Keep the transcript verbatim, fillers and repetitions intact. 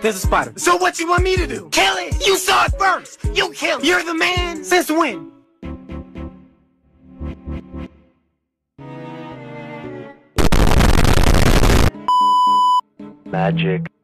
There's a spider. So what you want me to do? Kill it! You saw it first! You kill it! You're the man! Since when? Magic.